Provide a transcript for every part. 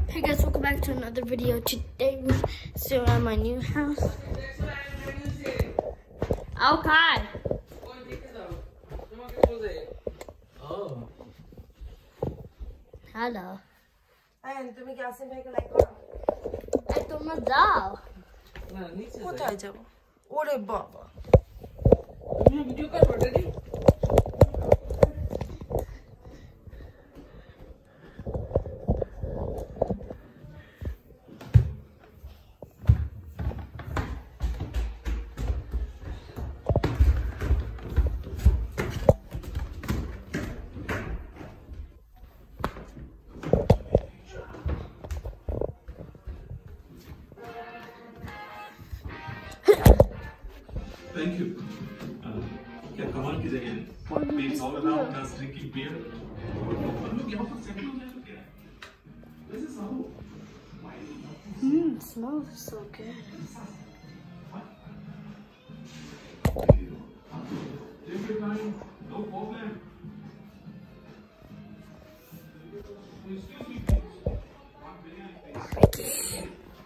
Hey guys, welcome back to another video. Today we're still at my new house. Okay. Oh. Hello. And তুমি কি আসিম ভাইকে like করো? এই তোমরা যাও। না নিচে কোথায় যাব? ওরে বাবা। তুমি ভিডিও করবে ড্যাডি? Thank you. क्या कमाल की जगह है. Being all around us drinking beer. Look, यहाँ पर सेटल हो जाए तो क्या है? This is how. Smells so good. Take your time. No problem. Excuse me, please. One biryani, please.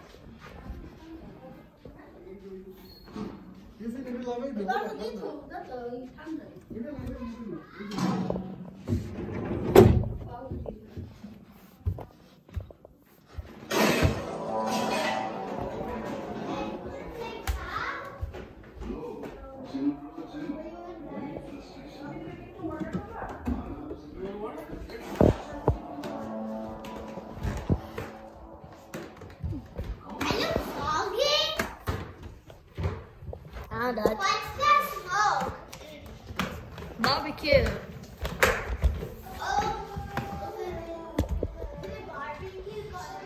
Dad. What's that smoke? Barbecue. Oh, barbecue.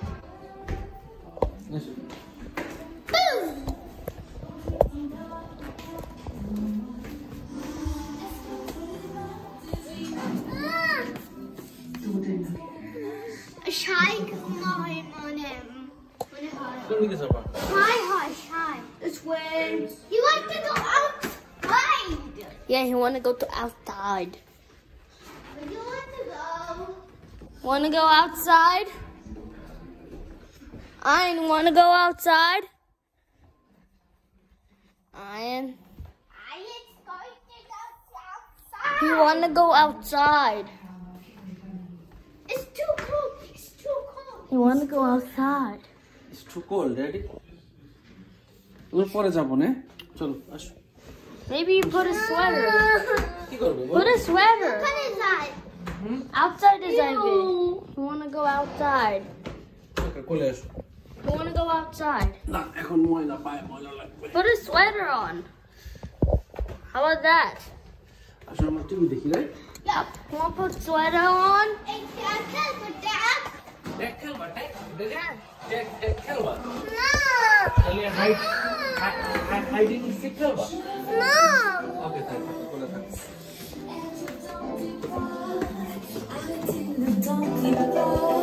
Shy on him. তুমি কি যাবা? Shy. It's when you want to go outside. Yeah, he wanna go to outside. Where do you want to go? Wanna go outside? Ian, wanna go outside? Ian, I am going to go outside. you wanna go outside? It's too cold. It's too cold. You wanna go outside? It's too cold, Daddy. ওর পরে যাব না চলো আসো Maybe you put a sweater. কি করবে বল Put a sweater. What is that? Outside is Ivy. You wanna go outside? ওকে কোলে আসো You wanna go outside? না এখন ময়লা পায় ময়লা লাগবে Put a sweater on. How about that? আসো আমরা টিভি দেখি right Yep. You wanna put sweater on? It's Dad. দেখ খেলবা দেখ দেখ খেলবা No. তাহলে হাইডিং সিক খেলবা No. ওকে থাক কোলে থাক Don't give up.